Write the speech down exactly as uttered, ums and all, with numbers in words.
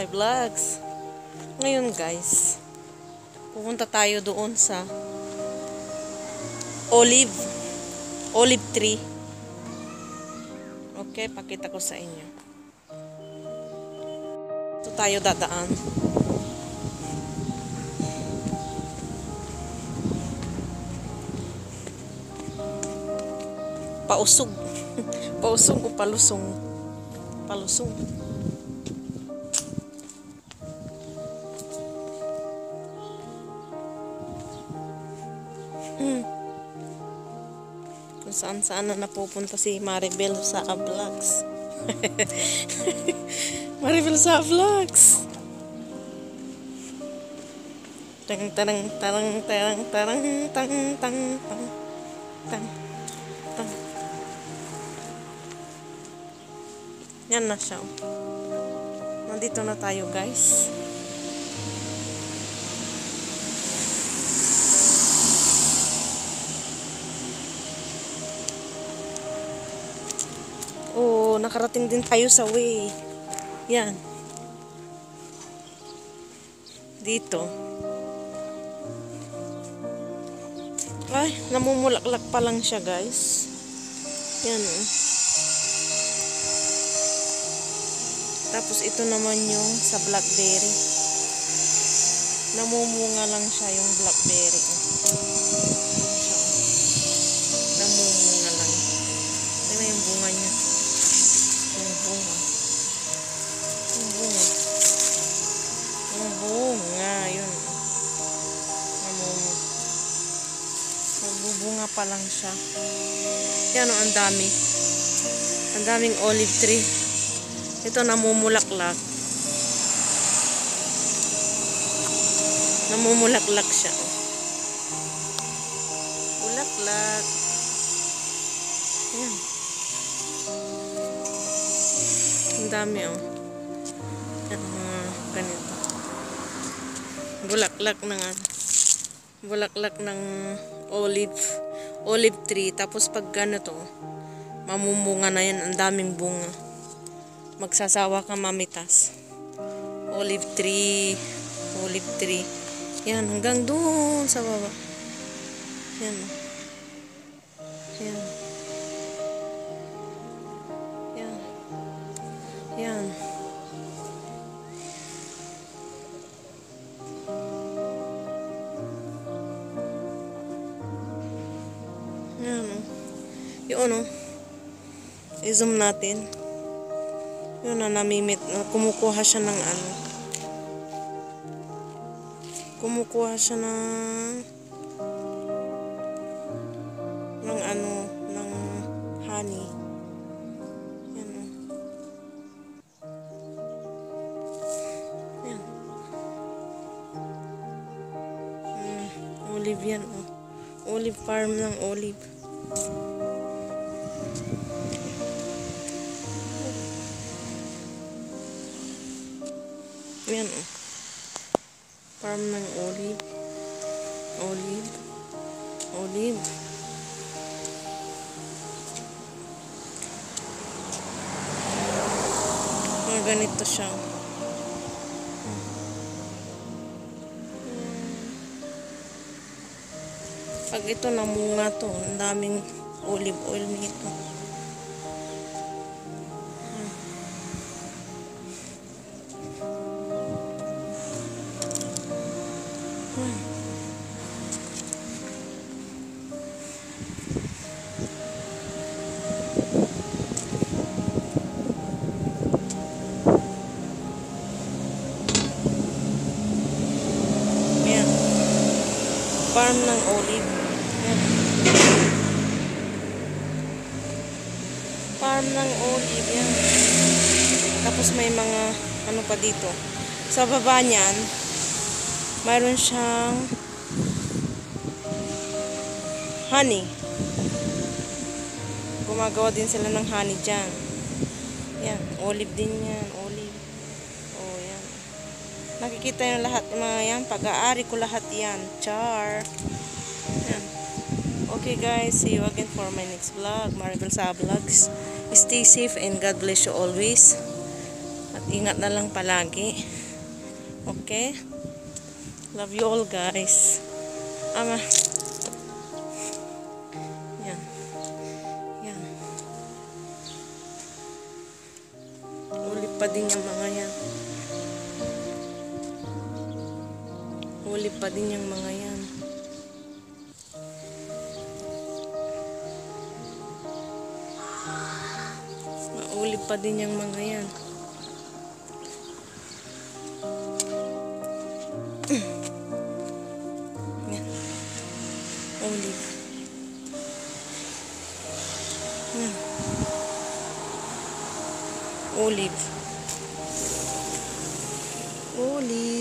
Vlogs. Ngayon guys, pupunta tayo doon sa olive olive tree. Okay, pakita ko sa inyo. Ito tayo dadaan. Pausog. Pausog o palusong? Palusong. Hmm. Kung saan saan na napupunta si Maribel sa Vlogs. Maribel sa Vlogs. Tang tarang tarang tarang tarang tang tang tang tang tang. Yan na siya. Nandito na tayo guys. Oh, nakarating din tayo sa way. Yan. Dito. Ay, namumulaklak pa lang siya, guys. Yan. Oh. Tapos ito naman yung sa blackberry. Namumunga lang siya yung blackberry. Namumunga lang. Ito yung bunga niya. Yung bunga. Yung bunga. Yung bunga. Yun. Namumunga. Nagbubunga pa lang siya. Yan o, ang dami. Ang daming olive tree. Ito namumulaklak. Namumulaklak siya. Bulaklak. Yan. Ang dami oh. Yan, uh, ganito. Bulaklak ng bulaklak ng olive olive tree. Tapos pag ganito, mamumunga na yan. Ang daming bunga. Magsasawa ka mamitas. Olive tree. Olive tree. Yan, hanggang doon sa baba. Yan. Yan. Yan. Yan. Yan. Yun o. I-zoom natin. Yun na, namimit. Kumukuha siya ng ano. Kumukuha siya ng ng ano, ng honey. Yan o. Yan. Hmm, olive yan o. Olive farm ng olive. Yan o. Farm ng olive. Olive. Olive. Mga ganito siya. Pag ito namunga to, ang daming olive oil nito. Farm ng olive. Yan. Farm ng olive. Yan. Tapos may mga ano pa dito. Sa baba niyan, mayroon siyang honey. Gumagawa din sila ng honey dyan. Yan. Olive din yan. Olive. Oh, yan. Nakikita nyo lahat ng mga yan. Pag-aari ko lahat yan. Char. Yan. Okay guys. See you again for my next vlog. Maribel sa Vlogs. Stay safe and God bless you always. At ingat na lang palagi. Okay? Love you all, guys. Ama. Yan. Yan. Ulip pa din yung mga yan. Ulip pa din yung mga yan. Maulip pa din yung mga yan. Yan. Olive. Yan. Olive. Olive.